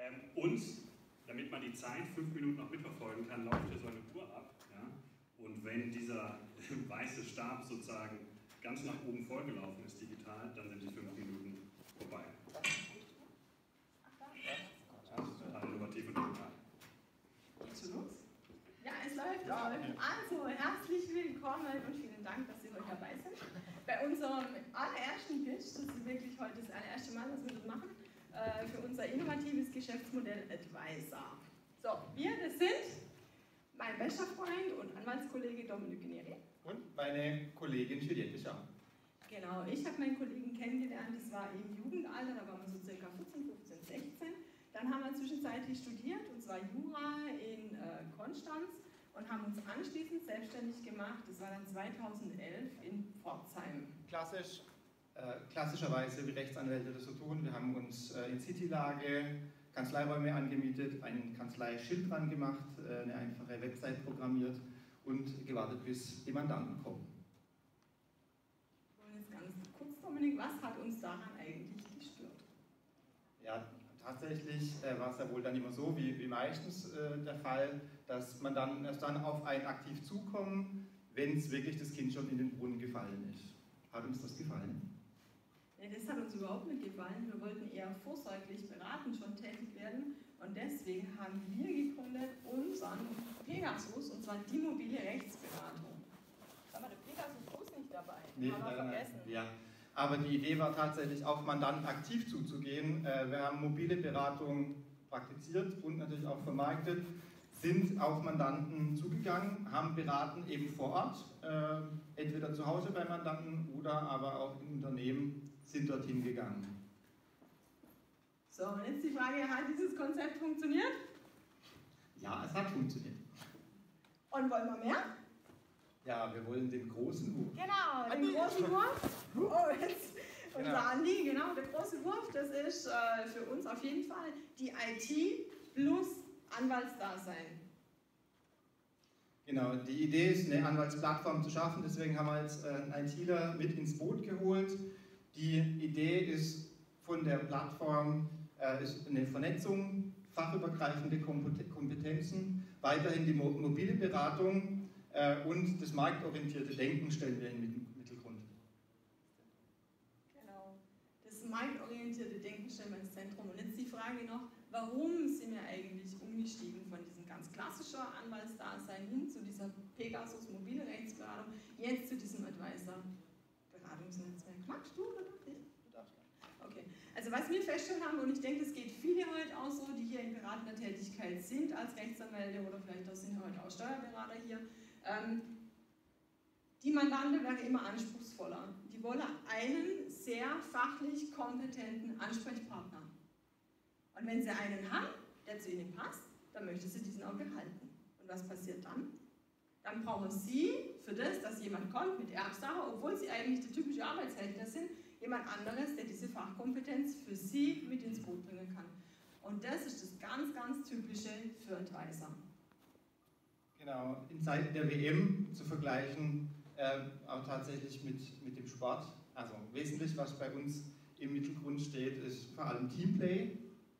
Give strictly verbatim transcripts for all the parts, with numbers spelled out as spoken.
Ähm, und damit man die Zeit fünf Minuten noch mitverfolgen kann, läuft hier so eine Uhr ab. Ja? Und wenn dieser weiße Stab sozusagen ganz nach oben vollgelaufen ist digital, dann sind die fünf Minuten vorbei. Das ist total innovativ und digital. Geht's schon los? Ja, es läuft, es Ja, läuft. Also, herzlich willkommen und vielen Dank, dass Sie heute dabei sind. Bei unserem allerersten Pitch, das ist wirklich heute das allererste Mal, was wir das machen, äh, für unser innovatives Geschäftsmodell Advisor. So, wir, das sind mein bester Freund und Anwaltskollege Dominik Neri. Und meine Kollegin Juliette Schau. Genau, ich habe meinen Kollegen kennengelernt, das war im Jugendalter, da waren wir so circa vierzehn, fünfzehn, sechzehn. Dann haben wir zwischenzeitlich studiert, und zwar Jura in äh, Konstanz, und haben uns anschließend selbstständig gemacht. Das war dann zweitausendelf in Pforzheim. Klassisch, äh, klassischerweise, wie Rechtsanwälte das so tun, wir haben uns äh, in Citylage Kanzleiräume angemietet, einen Kanzleischild dran gemacht, äh, eine einfache Website programmiert und gewartet, bis die Mandanten kommen. Und jetzt ganz kurz, Dominik, was hat uns daran eigentlich gestört? Ja, tatsächlich äh, war es ja wohl dann immer so, wie, wie meistens äh, der Fall, dass man dann erst dann auf einen aktiv zukommen, wenn es wirklich das Kind schon in den Brunnen gefallen ist. Hat uns das gefallen? Nee, das hat uns überhaupt nicht gefallen. Wir wollten eher vorsorglich beratend schon tätig werden, und deswegen haben wir gegründet unseren Pegasus, und zwar die mobile Rechtsberatung. Sag mal, der Pegasus ist nicht dabei. Nee, haben wir äh, vergessen. Ja. Aber die Idee war tatsächlich, auf Mandanten aktiv zuzugehen. Wir haben mobile Beratung praktiziert und natürlich auch vermarktet, sind auf Mandanten zugegangen, haben beraten eben vor Ort, entweder zu Hause bei Mandanten oder aber auch in Unternehmen, sind dorthin gegangen. So, und jetzt die Frage, hat dieses Konzept funktioniert? Ja, es hat funktioniert. Und wollen wir mehr? Ja, wir wollen den großen Wurf. Genau, den großen Wurf. Oh, jetzt unser Genau. Andi, genau, der große Wurf, das ist äh, für uns auf jeden Fall die I T plus Anwaltsdasein. Genau, die Idee ist, eine Anwaltsplattform zu schaffen, deswegen haben wir jetzt einen ITler mit ins Boot geholt. Die Idee ist von der Plattform äh, ist eine Vernetzung, fachübergreifende Kompetenzen, weiterhin die mobile Beratung äh, und das marktorientierte Denken stellen wir in den Mittelgrund. Genau, das marktorientierte Denken stellen wir ins Zentrum. Und jetzt die Frage noch, warum sind wir eigentlich umgestiegen von diesem ganz klassischen Anwaltsdasein hin zu dieser Pegasus mobile Rechtsberatung, jetzt zu diesem Advisor-Beratungsnetzwerk? Magst du oder darf ich? Du darfst. Okay, also was wir festgestellt haben, und ich denke, es geht viele heute auch so, die hier in beratender Tätigkeit sind als Rechtsanwälte oder vielleicht auch sind heute auch Steuerberater hier, ähm, die Mandante wäre immer anspruchsvoller. Die wollen einen sehr fachlich kompetenten Ansprechpartner. Und wenn sie einen haben, der zu ihnen passt, dann möchte sie diesen auch behalten. Und was passiert dann? Dann brauchen sie für das, dass jemand kommt mit Erbsache, obwohl sie eigentlich der typische Arbeitshälter sind, jemand anderes, der diese Fachkompetenz für sie mit ins Boot bringen kann. Und das ist das ganz, ganz Typische für Advisor. Genau, in Zeiten der W M zu vergleichen, äh, auch tatsächlich mit, mit dem Sport. Also wesentlich, was bei uns im Mittelgrund steht, ist vor allem Teamplay.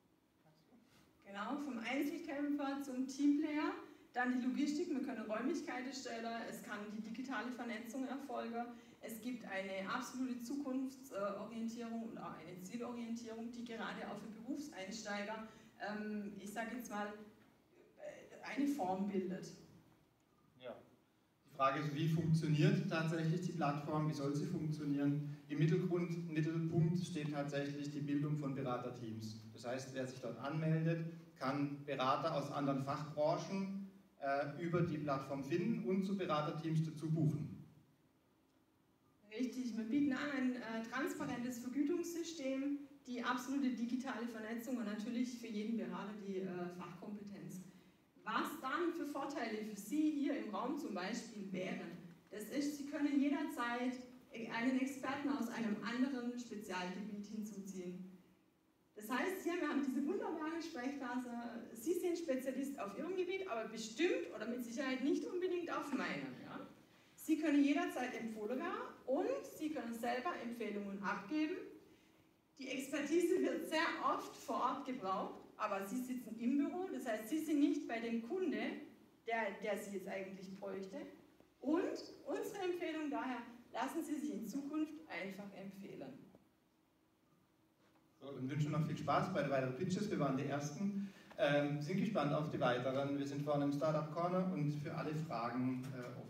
Genau, vom Einzelkämpfer zum Teamplayer, dann die Logistik, wir können Räumlichkeiten stellen, es kann die digitale Vernetzung erfolgen, es gibt eine absolute Zukunftsorientierung und auch eine Zielorientierung, die gerade auch für Berufseinsteiger, ähm, ich sage jetzt mal, eine Form bildet. Ja. Die Frage ist, wie funktioniert tatsächlich die Plattform, wie soll sie funktionieren? Im Mittelgrund, Mittelpunkt steht tatsächlich die Bildung von Beraterteams. Das heißt, wer sich dort anmeldet, kann Berater aus anderen Fachbranchen äh, über die Plattform finden und zu Beraterteams dazu buchen. Richtig, wir bieten an ein äh, transparentes Vergütungssystem, die absolute digitale Vernetzung und natürlich für jeden Berater die äh, Fachkompetenz. Was dann für Vorteile für Sie hier im Raum zum Beispiel wären, das ist, Sie können jederzeit einen Experten aus einem anderen Spezialgebiet hinzuziehen. Das heißt, hier, wir haben diese wunderbare Sprechphase, Sie sind Spezialist auf Ihrem Gebiet, aber bestimmt oder mit Sicherheit nicht unbedingt auf meinem. Ja? Sie können jederzeit empfohlen werden und Sie können selber Empfehlungen abgeben. Die Expertise wird sehr oft vor Ort gebraucht, aber Sie sitzen im Büro, das heißt, Sie sind nicht bei dem Kunde, der, der Sie jetzt eigentlich bräuchte. Und unsere Empfehlung daher, lassen Sie sich in Zukunft einfach empfehlen. So, dann wünschen wir noch viel Spaß bei den weiteren Pitches. Wir waren die Ersten. Ähm, sind gespannt auf die weiteren. Wir sind vorne im Startup Corner und für alle Fragen äh, offen.